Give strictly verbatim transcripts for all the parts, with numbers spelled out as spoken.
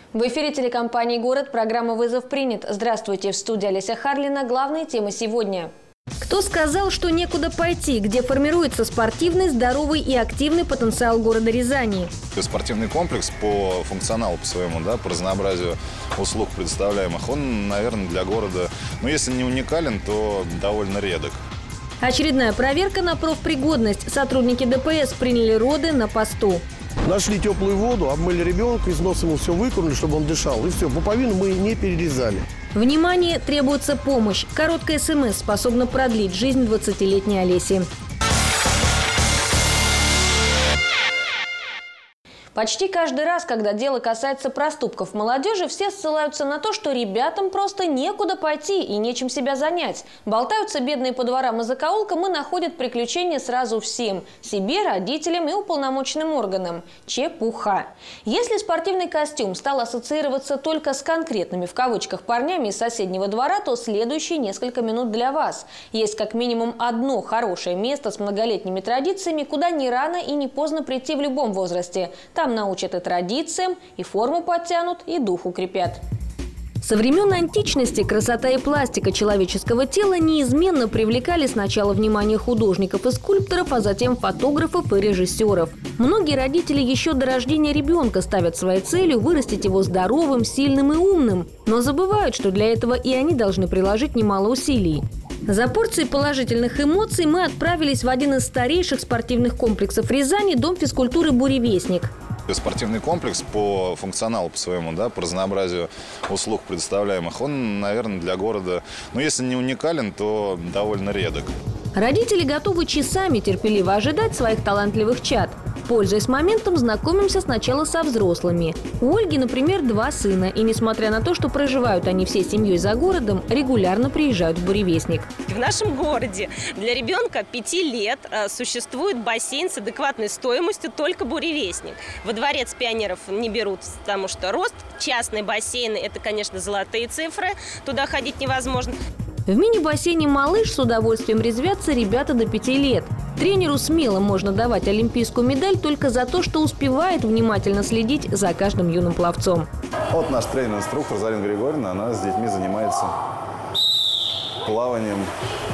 В эфире телекомпании «Город» программа «Вызов принят». Здравствуйте, в студии Олеся Харлина. Главные темы сегодня. Кто сказал, что некуда пойти, где формируется спортивный, здоровый и активный потенциал города Рязани? Спортивный комплекс по функционалу, по своему, да, по разнообразию услуг представляемых, он, наверное, для города, ну, если не уникален, то довольно редок. Очередная проверка на профпригодность. Сотрудники ДПС приняли роды на посту. Нашли теплую воду, обмыли ребенка, из носа ему все выкурили, чтобы он дышал. И все, пуповину мы не перерезали. Внимание, требуется помощь. Короткая СМС способна продлить жизнь двадцатилетней Олеси. Почти каждый раз, когда дело касается проступков молодежи, все ссылаются на то, что ребятам просто некуда пойти и нечем себя занять. Болтаются бедные по дворам и закоулкам и находят приключения сразу всем – себе, родителям и уполномоченным органам. Чепуха. Если спортивный костюм стал ассоциироваться только с конкретными в кавычках парнями из соседнего двора, то следующие несколько минут для вас. Есть как минимум одно хорошее место с многолетними традициями, куда не рано и не поздно прийти в любом возрасте. Там научат и традициям, и форму подтянут, и дух укрепят. Со времен античности красота и пластика человеческого тела неизменно привлекали сначала внимание художников и скульпторов, а затем фотографов и режиссеров. Многие родители еще до рождения ребенка ставят своей целью вырастить его здоровым, сильным и умным, но забывают, что для этого и они должны приложить немало усилий. За порцией положительных эмоций мы отправились в один из старейших спортивных комплексов Рязани – дом физкультуры «Буревестник». Спортивный комплекс по функционалу, по своему, да, по разнообразию услуг представляемых, он, наверное, для города, ну, если не уникален, то довольно редок. Родители готовы часами терпеливо ожидать своих талантливых чад. Пользуясь моментом, знакомимся сначала со взрослыми. У Ольги, например, два сына, и несмотря на то, что проживают они всей семьей за городом, регулярно приезжают в Буревестник. В нашем городе для ребенка пяти лет существует бассейн с адекватной стоимостью только Буревестник. Во дворец пионеров не берут, потому что рост. Частные бассейны – это, конечно, золотые цифры, туда ходить невозможно. В мини-бассейне «Малыш» с удовольствием резвятся ребята до пяти лет. Тренеру смело можно давать олимпийскую медаль только за то, что успевает внимательно следить за каждым юным пловцом. Вот наш тренер-инструктор Зарина Григорьевна, она с детьми занимается плаванием.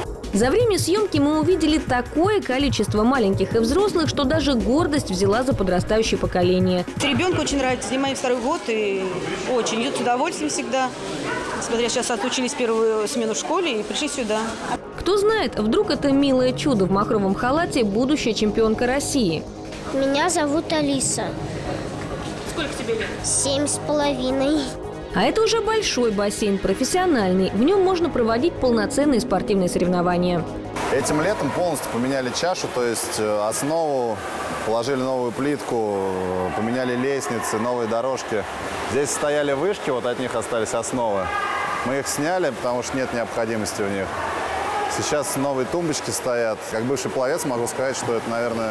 За время съемки мы увидели такое количество маленьких и взрослых, что даже гордость взяла за подрастающее поколение. Ребенку очень нравится, занимаюсь второй год и очень идет с удовольствием всегда. Смотря сейчас отучились первую смену в школе и пришли сюда. Кто знает, вдруг это милое чудо в махровом халате будущая чемпионка России. Меня зовут Алиса. Сколько тебе лет? Семь с половиной. А это уже большой бассейн, профессиональный. В нем можно проводить полноценные спортивные соревнования. Этим летом полностью поменяли чашу, то есть основу, положили новую плитку, поменяли лестницы, новые дорожки. Здесь стояли вышки, вот от них остались основы. Мы их сняли, потому что нет необходимости в них. Сейчас новые тумбочки стоят. Как бывший пловец могу сказать, что это, наверное,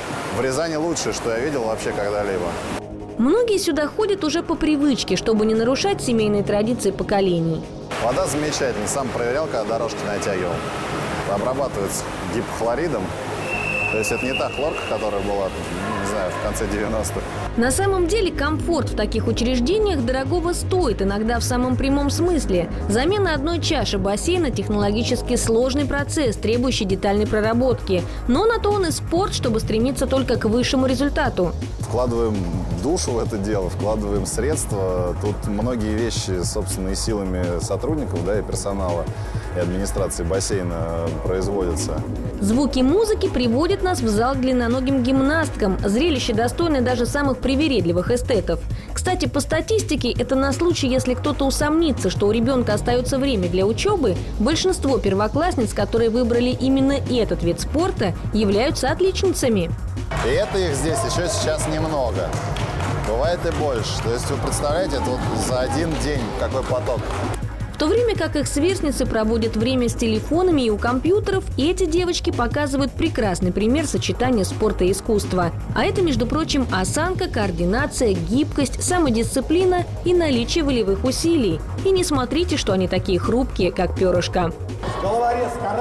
в Рязани лучшее, что я видел вообще когда-либо. Многие сюда ходят уже по привычке, чтобы не нарушать семейные традиции поколений. Вода замечательная. Сам проверял, когда дорожки натягивал. Обрабатывается гипохлоридом. То есть это не та хлорка, которая была, не знаю, в конце девяностых. На самом деле комфорт в таких учреждениях дорогого стоит, иногда в самом прямом смысле. Замена одной чаши бассейна – технологически сложный процесс, требующий детальной проработки. Но на то он и спорт, чтобы стремиться только к высшему результату. Вкладываем душу в это дело, вкладываем средства. Тут многие вещи собственными силами сотрудников, да, и персонала, и администрации бассейна производятся. Звуки музыки приводят нас в зал к длинноногим гимнасткам. Зрелище достойное даже самых привередливых эстетов. Кстати, по статистике, это на случай, если кто-то усомнится, что у ребенка остается время для учебы, большинство первоклассниц, которые выбрали именно этот вид спорта, являются отличницами. И это их здесь еще сейчас немного. Бывает и больше. То есть вы представляете, это вот за один день какой поток. В то время как их сверстницы проводят время с телефонами и у компьютеров, эти девочки показывают прекрасный пример сочетания спорта и искусства. А это, между прочим, осанка, координация, гибкость, самодисциплина и наличие волевых усилий. И не смотрите, что они такие хрупкие, как перышко. Головорез, раз.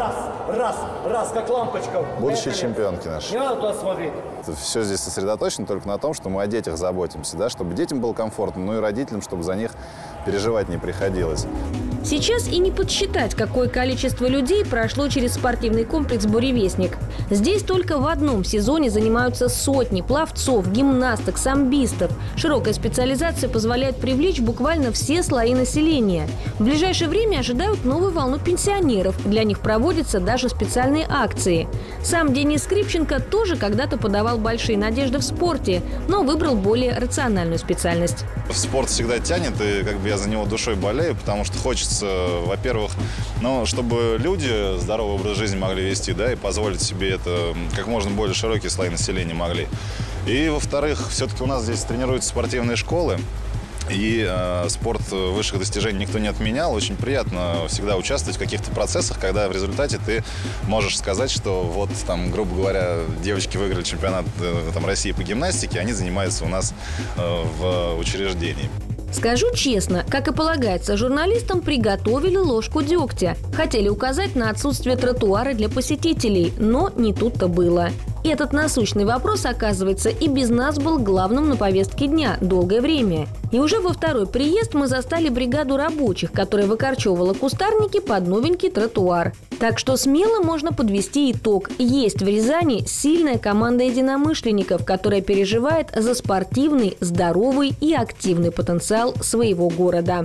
раз, раз, как лампочка. Будущие чемпионки наши. Не надо туда смотреть. Все здесь сосредоточено только на том, что мы о детях заботимся, да, чтобы детям было комфортно, ну и родителям, чтобы за них переживать не приходилось. Сейчас и не подсчитать, какое количество людей прошло через спортивный комплекс «Буревестник». Здесь только в одном сезоне занимаются сотни пловцов, гимнасток, самбистов. Широкая специализация позволяет привлечь буквально все слои населения. В ближайшее время ожидают новую волну пенсионеров. Для них проводятся даже специальные акции. Сам Денис Скрипченко тоже когда-то подавал большие надежды в спорте, но выбрал более рациональную специальность. Спорт всегда тянет, и как бы я за него душой болею, потому что хочется, во-первых, ну, чтобы люди здоровый образ жизни могли вести, да, и позволить себе это как можно более широкие слои населения могли. И, во-вторых, все-таки у нас здесь тренируются спортивные школы, и э, спорт высших достижений никто не отменял. Очень приятно всегда участвовать в каких-то процессах, когда в результате ты можешь сказать, что вот, там, грубо говоря, девочки выиграли чемпионат э, там, России по гимнастике, они занимаются у нас э, в учреждении. Скажу честно, как и полагается, журналистам приготовили ложку дегтя. Хотели указать на отсутствие тротуара для посетителей, но не тут-то было. Этот насущный вопрос, оказывается, и без нас был главным на повестке дня долгое время. И уже во второй приезд мы застали бригаду рабочих, которая выкорчевывала кустарники под новенький тротуар. Так что смело можно подвести итог. Есть в Рязани сильная команда единомышленников, которая переживает за спортивный, здоровый и активный потенциал своего города.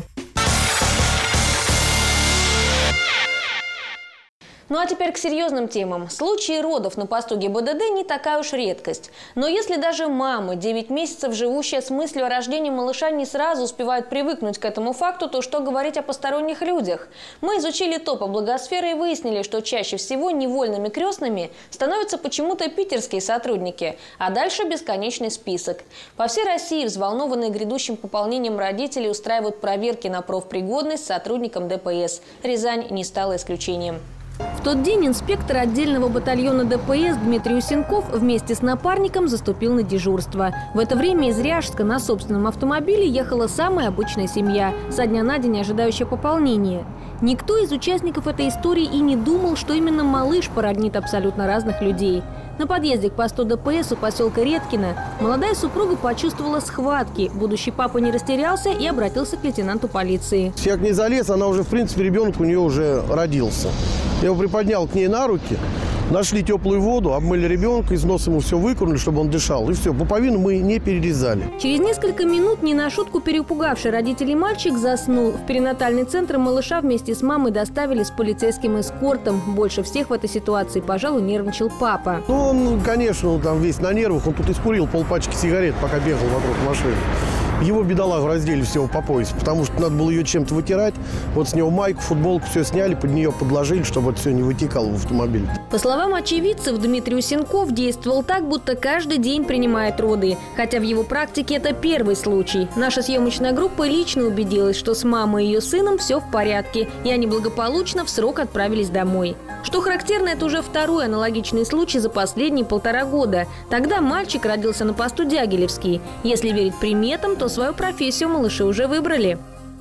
Ну а теперь к серьезным темам. Случаи родов на посту ГИБДД не такая уж редкость. Но если даже мамы, девять месяцев живущие с мыслью о рождении малыша, не сразу успевают привыкнуть к этому факту, то что говорить о посторонних людях? Мы изучили топы благосферы и выяснили, что чаще всего невольными крестными становятся почему-то питерские сотрудники, а дальше бесконечный список. По всей России взволнованные грядущим пополнением родители устраивают проверки на профпригодность сотрудникам ДПС. Рязань не стала исключением. В тот день инспектор отдельного батальона ДПС Дмитрий Усенков вместе с напарником заступил на дежурство. В это время из Ряжска на собственном автомобиле ехала самая обычная семья, со дня на день ожидающая пополнения. Никто из участников этой истории и не думал, что именно малыш породнит абсолютно разных людей. На подъезде к посту ДПС у поселка Редкино молодая супруга почувствовала схватки. Будущий папа не растерялся и обратился к лейтенанту полиции. Я к ней залез, она уже, в принципе, ребенок у нее уже родился. Я его приподнял к ней на руки, нашли теплую воду, обмыли ребенка, из носа ему все выкурили, чтобы он дышал. И все, пуповину мы не перерезали. Через несколько минут, не на шутку перепугавший родителей мальчик заснул. В перинатальный центр малыша вместе с мамой доставили с полицейским эскортом. Больше всех в этой ситуации, пожалуй, нервничал папа. Ну, он, конечно, он там весь на нервах. Он тут искурил полпачки сигарет, пока бегал вокруг машины. Его бедолагу раздели всего по пояс, потому что надо было ее чем-то вытирать. Вот с него майку, футболку, все сняли, под нее подложили, чтобы это все не вытекало в автомобиль. По словам очевидцев, Дмитрий Усенков действовал так, будто каждый день принимает роды. Хотя в его практике это первый случай. Наша съемочная группа лично убедилась, что с мамой и ее сыном все в порядке, и они благополучно в срок отправились домой. Что характерно, это уже второй аналогичный случай за последние полтора года. Тогда мальчик родился на посту Дягилевский. Если верить приметам, то свою профессию малыши уже выбрали.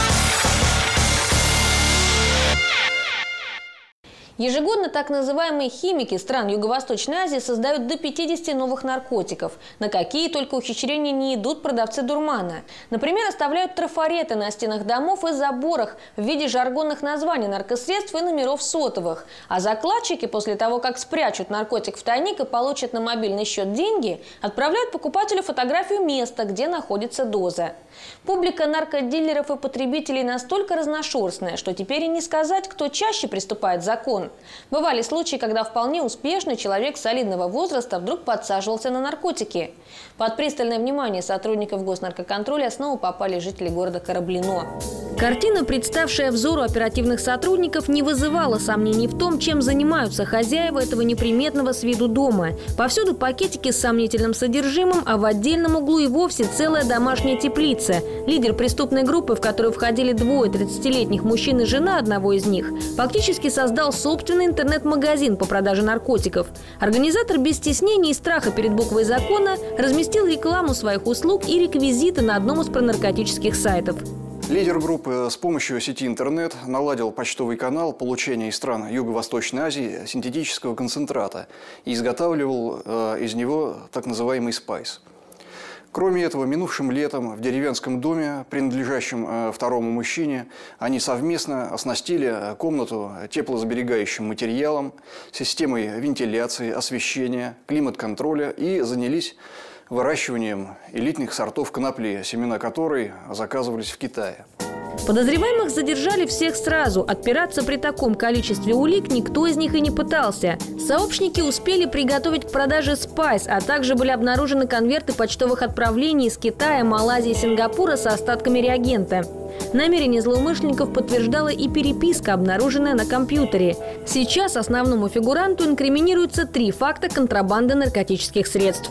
Ежегодно так называемые химики стран Юго-Восточной Азии создают до пятидесяти новых наркотиков. На какие только ухищрения не идут продавцы дурмана. Например, оставляют трафареты на стенах домов и заборах в виде жаргонных названий наркосредств и номеров сотовых. А закладчики после того, как спрячут наркотик в тайник и получат на мобильный счет деньги, отправляют покупателю фотографию места, где находится доза. Публика наркодилеров и потребителей настолько разношерстная, что теперь и не сказать, кто чаще приступает закон. Бывали случаи, когда вполне успешный человек солидного возраста вдруг подсаживался на наркотики. Под пристальное внимание сотрудников госнаркоконтроля снова попали жители города Кораблино. Картина, представшая взору оперативных сотрудников, не вызывала сомнений в том, чем занимаются хозяева этого неприметного с виду дома. Повсюду пакетики с сомнительным содержимым, а в отдельном углу и вовсе целая домашняя теплица. Лидер преступной группы, в которую входили двое тридцатилетних мужчин и жена одного из них, фактически создал собственный интернет-магазин по продаже наркотиков. Организатор без стеснений и страха перед буквой закона разместил рекламу своих услуг и реквизиты на одном из пронаркотических сайтов. Лидер группы с помощью сети интернет наладил почтовый канал получения из стран Юго-Восточной Азии синтетического концентрата и изготавливал э, из него так называемый спайс. Кроме этого, минувшим летом в деревенском доме, принадлежащем э, второму мужчине, они совместно оснастили комнату теплосберегающим материалом, системой вентиляции, освещения, климат-контроля и занялись выращиванием элитных сортов конопли, семена которой заказывались в Китае. Подозреваемых задержали всех сразу. Отпираться при таком количестве улик никто из них и не пытался. Сообщники успели приготовить к продаже спайс, а также были обнаружены конверты почтовых отправлений из Китая, Малайзии и Сингапура с остатками реагента. Намерение злоумышленников подтверждала и переписка, обнаруженная на компьютере. Сейчас основному фигуранту инкриминируются три факта контрабанды наркотических средств.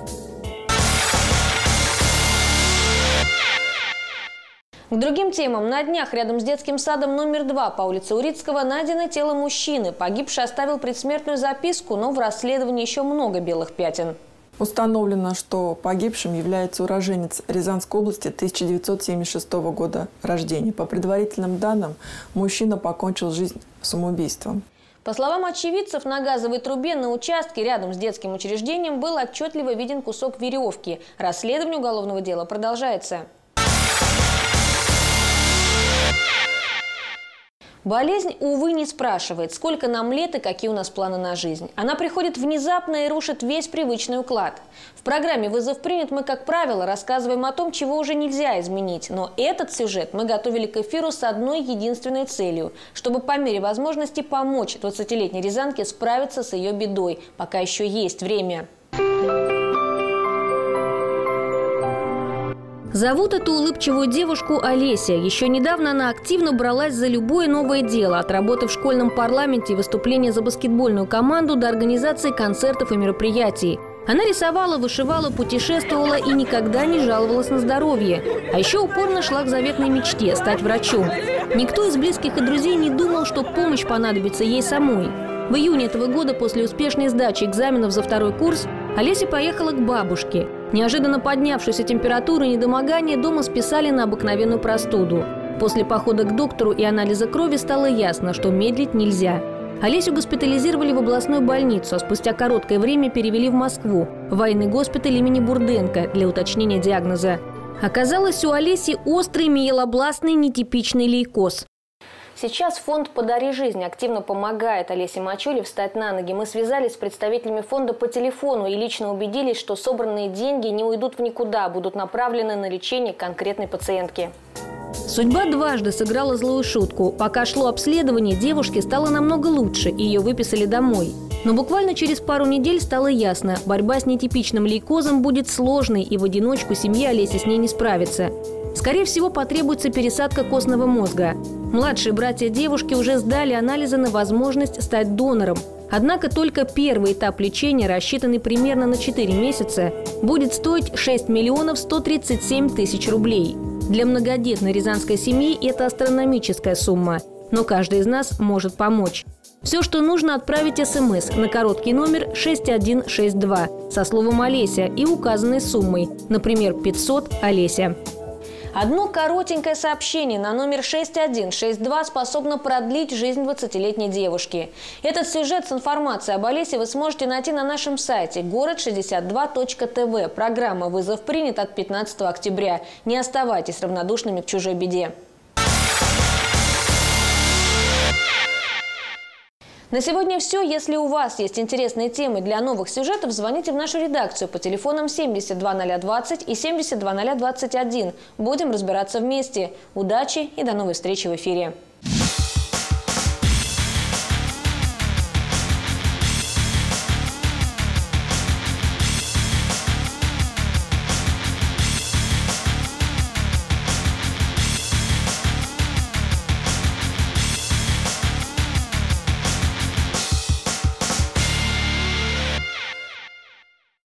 К другим темам. На днях рядом с детским садом номер два по улице Урицкого найдено тело мужчины. Погибший оставил предсмертную записку, но в расследовании еще много белых пятен. Установлено, что погибшим является уроженец Рязанской области тысяча девятьсот семьдесят шестого года рождения. По предварительным данным, мужчина покончил жизнь самоубийством. По словам очевидцев, на газовой трубе на участке рядом с детским учреждением был отчетливо виден кусок веревки. Расследование уголовного дела продолжается. Болезнь, увы, не спрашивает, сколько нам лет и какие у нас планы на жизнь. Она приходит внезапно и рушит весь привычный уклад. В программе «Вызов принят» мы, как правило, рассказываем о том, чего уже нельзя изменить. Но этот сюжет мы готовили к эфиру с одной единственной целью – чтобы по мере возможности помочь двадцатилетней рязанке справиться с ее бедой, пока еще есть время. Зовут эту улыбчивую девушку Олеся. Еще недавно она активно бралась за любое новое дело, отработав в школьном парламенте выступления за баскетбольную команду до организации концертов и мероприятий. Она рисовала, вышивала, путешествовала и никогда не жаловалась на здоровье. А еще упорно шла к заветной мечте – стать врачом. Никто из близких и друзей не думал, что помощь понадобится ей самой. В июне этого года после успешной сдачи экзаменов за второй курс Олеся поехала к бабушке. Неожиданно поднявшуюся температуру и недомогание дома списали на обыкновенную простуду. После похода к доктору и анализа крови стало ясно, что медлить нельзя. Олесю госпитализировали в областную больницу, а спустя короткое время перевели в Москву, в военный госпиталь имени Бурденко для уточнения диагноза. Оказалось, у Олеси острый миелобластный нетипичный лейкоз. Сейчас фонд «Подари жизнь» активно помогает Олесе Мачуле встать на ноги. Мы связались с представителями фонда по телефону и лично убедились, что собранные деньги не уйдут в никуда, а будут направлены на лечение конкретной пациентки. Судьба дважды сыграла злую шутку. Пока шло обследование, девушке стало намного лучше, и ее выписали домой. Но буквально через пару недель стало ясно – борьба с нетипичным лейкозом будет сложной, и в одиночку семья Олеси с ней не справится. Скорее всего, потребуется пересадка костного мозга. Младшие братья девушки уже сдали анализы на возможность стать донором. Однако только первый этап лечения, рассчитанный примерно на четыре месяца, будет стоить шесть миллионов сто тридцать семь тысяч рублей. Для многодетной рязанской семьи это астрономическая сумма, но каждый из нас может помочь. Все, что нужно, отправить смс на короткий номер шесть один шесть два со словом «Олеся» и указанной суммой, например, пятьсот «Олеся». Одно коротенькое сообщение на номер шесть один шесть два способно продлить жизнь двадцатилетней девушки. Этот сюжет с информацией об Олесе вы сможете найти на нашем сайте город шестьдесят два точка тв. Программа «Вызов принят» от пятнадцатого октября. Не оставайтесь равнодушными к чужой беде. На сегодня все. Если у вас есть интересные темы для новых сюжетов, звоните в нашу редакцию по телефонам семьдесят два ноль двадцать и семьдесят два ноль двадцать один. Будем разбираться вместе. Удачи и до новой встречи в эфире.